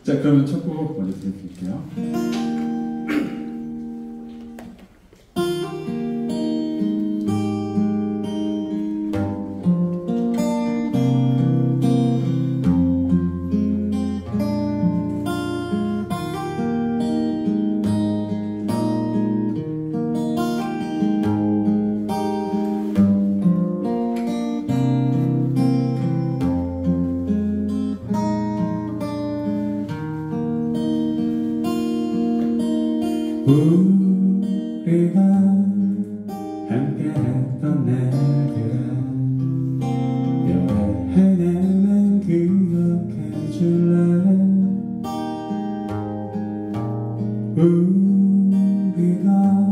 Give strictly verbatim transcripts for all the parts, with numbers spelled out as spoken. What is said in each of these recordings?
자, 그러면 첫 곡 먼저 드릴게요. 우리가 함께했던 날들아 여러 해내만 기억해줄래. 우리가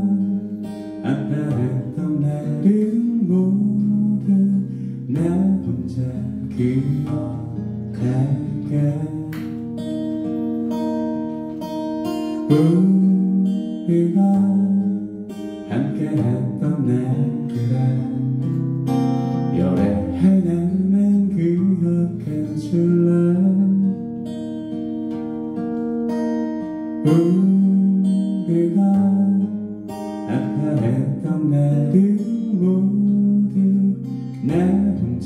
아파했던 날은 모두 나 혼자 기억할게. 우리가 함께했던 날들아 여러 해내만 기억해줄래. 우리가 아파했던 날은 모두 나 혼자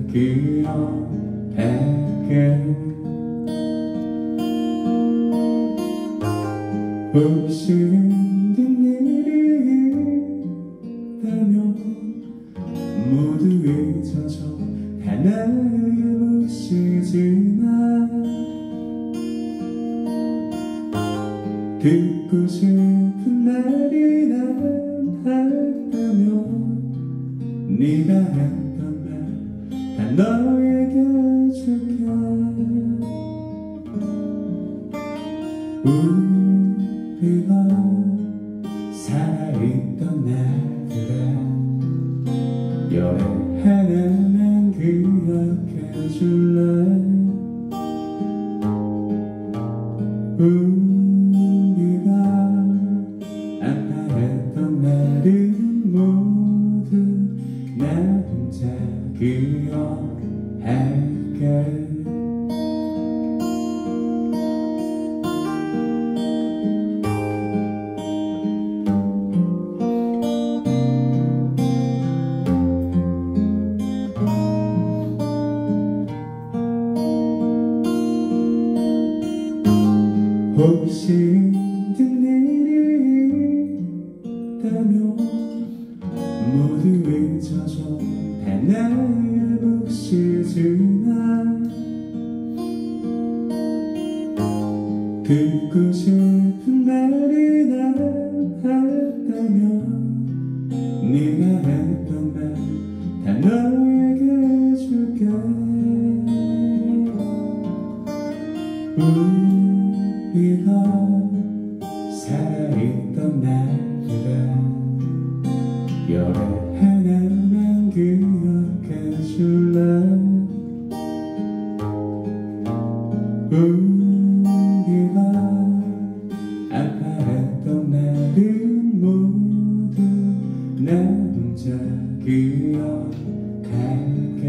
기억할게. 혹시 힘든 일이 있다면 모두 잊어줘. 하나의 몫이지만 듣고 싶은 말이 난다면 네가 했던 말 다 너에게 줄게. 우리가 살아있던 날들아 여러 해내만 기억해줄래. 우리가 아파했던 날은 모두 나 혼자 기억할게. 혹시 힘든 일이 있다면 모두 잊어줘. 하나의 몫이지만 듣고 싶은 말이 나왔다면 네가 했던 말 다 너에게 줄게. 우리가 살아있던 날들아 여러 해내만 기억해줄래. 우리가 아파했던 날은 모두 나 혼자 기억할게.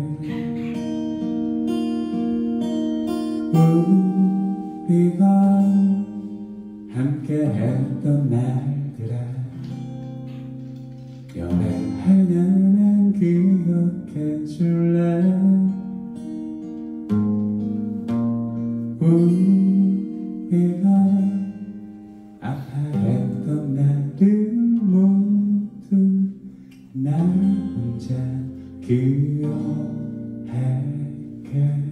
우리가 함께했던 날들아 여러 해내만 기억해줄래. 우리가 아파했던 날은 모두 나 혼자 기억할게.